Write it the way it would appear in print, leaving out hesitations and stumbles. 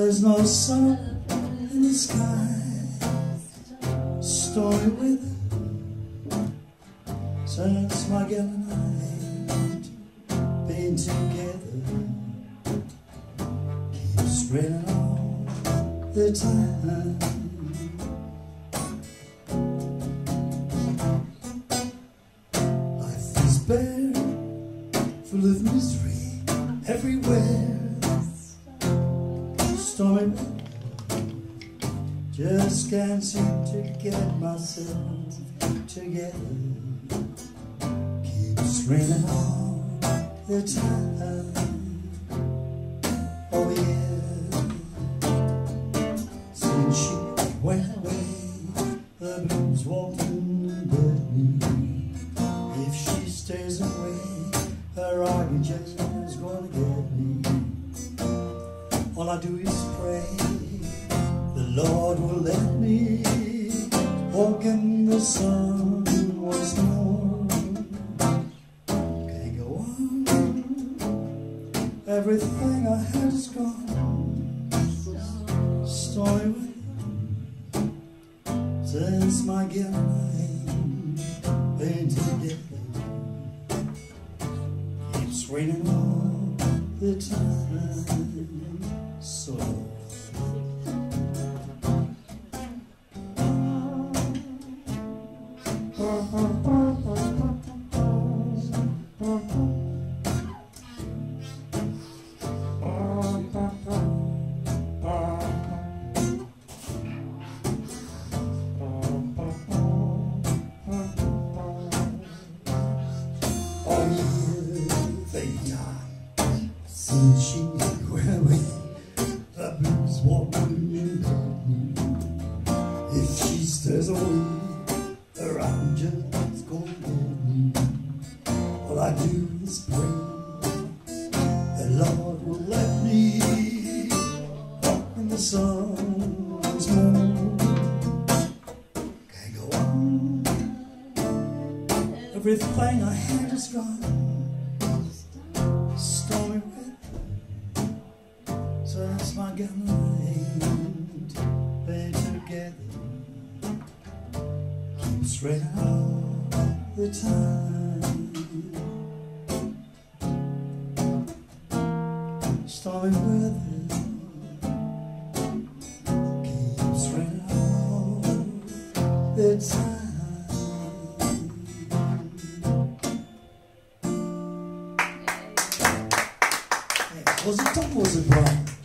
There's no sun in the sky, stormy weather since my gal and I been together. Keeps raining all the time. Life is bare, full of misery everywhere. Stormy weather, just can't seem to get myself together. Keeps raining all the time. Oh yeah. Since she went away, the blues won't get me. If she stays away, her argument just is gonna get me. All I do is pray the Lord will let me walk in the sun once more. Can't go on, everything I had is gone. Stormy weather since my gal and I been together. Keeps raining all the time. So since she went away, the blues won't get me. If she stays away, her argument's gonna get me. All I do is pray the Lord will let me walk in the sun once more. Can't go on, everything I had is gone. Stormy weather since my gal and I been together. Keeps raining all the time. Stormy weather keeps raining all the time. Was it Tom or was it Bryan?